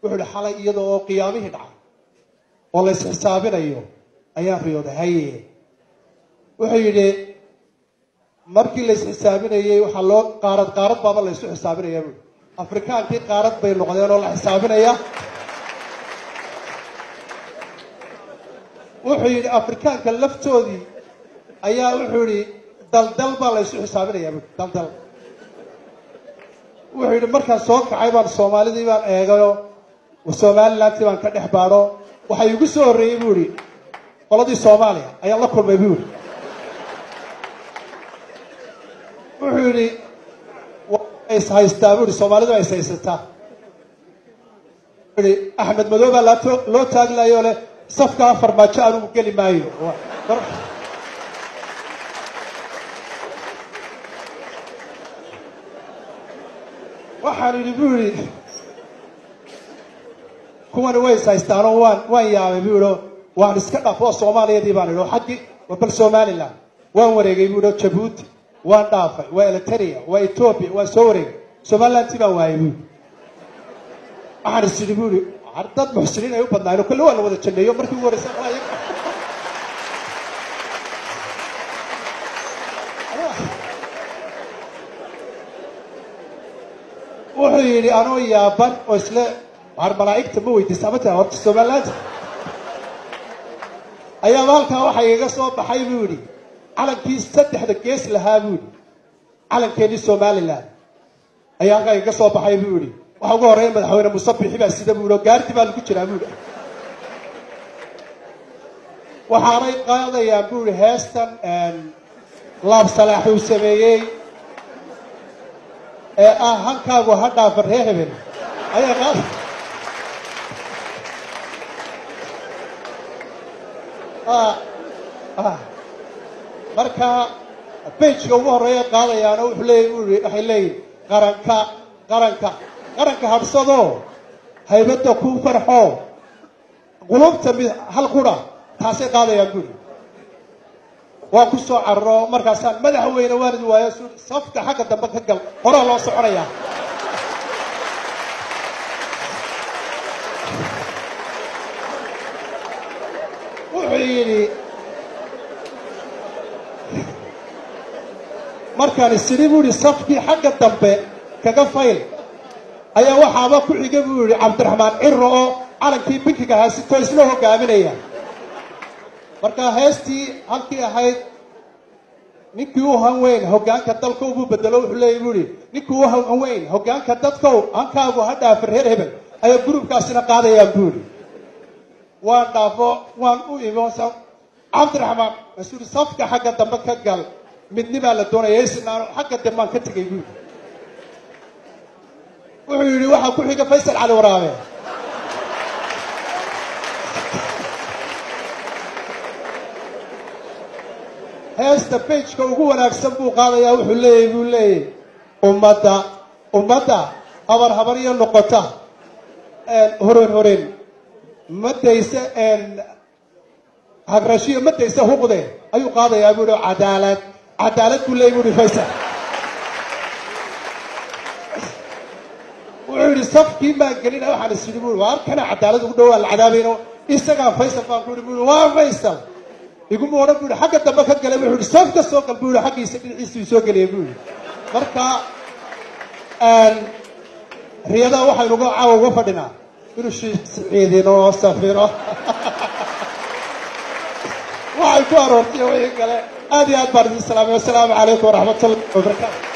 wuxuu xalay iyadoo qiyaamihii dhacay oo la isxisaabinayo ayaan riyooday haye wuxuu yidhi markii la isxisaabinayay waxaa loo qaarad baaba la isu xisaabinayaa buui afrikaankii qaarad bay noqdeen oo la xisaabinaya wuxuu yidhi afrikaanka laftoodii ayaa wuxuu yidhi daldal baa la isu xisaabinayaa buui daldal wuxuu yidhi markaan soo kacay baan soomaalidii baan eegayo somalilantii baan ka dhex baadho waxaa igu soo horreeyey buu yidhi qoladii soomaaliya ayaan la kulmay buu yidhi wuxuu yidhi ishaystaa buu yidhi soomaalidu ay ishaysataa wuxuu yidhi axmed madow baa loo taaglayoo leh safkaa farmaajo anugu geli maayo waxaan idhi buu yidhi kuwani way ishaystaanoo waan yaabay buu yidhi waan iska dhaafo oo soomaaliyadii baan idhi oo xaggii waa bal somaliland waan wareegay buu yidhi jabuuti waan dhaafay waa eliteria waa ethoobia waan soo wareegay somalilantii baan waayay buu yidhi waxaan is idhi buu yidhi dad muxsiniin ay u badnaayeen kolle waa la wada janneeyo markii ugu horreysa wuxuu yidhi anoo yaaban oo isle waar malaa'igta ma weydiisa ama taa horta somaliland ayaaba halkaa waxaa igaga soo baxay buu yidhi calankii 3 gees lahaa buu yidhi calankeenii somaliland ayaa halkaa igaga soo baxay buu yidhi waxa ugu horreeya madaxweyne musabixi baa sida buu yidhi oo gaarti baa lagu jiraa buu yidhi waxaanay qaadayaan buu yidhi heestan laab salaax uu sameeyey ee ah hankaagu ha dhaafa ree hebel ayaa qaad marka bejka ugu horreeya qaadayaana wuxuu leeyahy waxay leeyihin qaranka hadhsadoo haybadda ku farxo qulubta mid hal qura taasay qaadayaan buuri waan ku soo carro markaasaan madaxweyne waanid waayo safka xagga dambe ka gal horaa loo soconayaa wuxuu yidhi markaan isidhi buu yidhi safkii xagga dambe kaga fayl ayaa waxaaba ku xiga buu yidhi cabdiraxmaan ciro oo calankii binkiga haysito isla hogaaminaya markaa heestii halkii ahayd ninkii u hanweyn hoggaanka dalkow buu bedelo wuxuu leeyay buu yidhi ninkii u hanweyn hoggaanka dadkow hankaagu ha dhaafa reer hebel ayaa gurubkaasina qaadayaan buu yidhi waan dhaafo waan u imo cabdiraxmaan mas-uul safka xagga dambe ka gal midnibaa la doonaya isnaano xagga dambaan ka tegay buu yidhi wuxuu yidhi waxaa ku xiga faysal cali waraabe heesta bejka ugu wanaagsan buu qaadayaa wuxuu leeyahy ummadda habar iyo noqota horen madayse hagrashiyo madayse huqde ayuu qaadayaa buu yidhi cadaalad buu leeyay buu yidhi faysal wuxuu yidhi safkii maan gelina waxaan is yidhi buu yidhi waar kana cadaalad ugu dhowaa la cadaabayno isagaa faysal baan ku yidhi buu yidhi waa faysal iguma odhan buu yidhi xagga dambe ka galay wuxuu yidhi safka soo gal buu yidhi xaggiisa dhinaciisuu soo geliyay buu yidhi marka riyadaa waxaynu caawa uga fadhinaa inuu ciidinoo safiro waxay ku aroortay wixii kale aad iyo aad baan idin salaamay wasalaamu calaykum waraxmatullahi wabarakaatu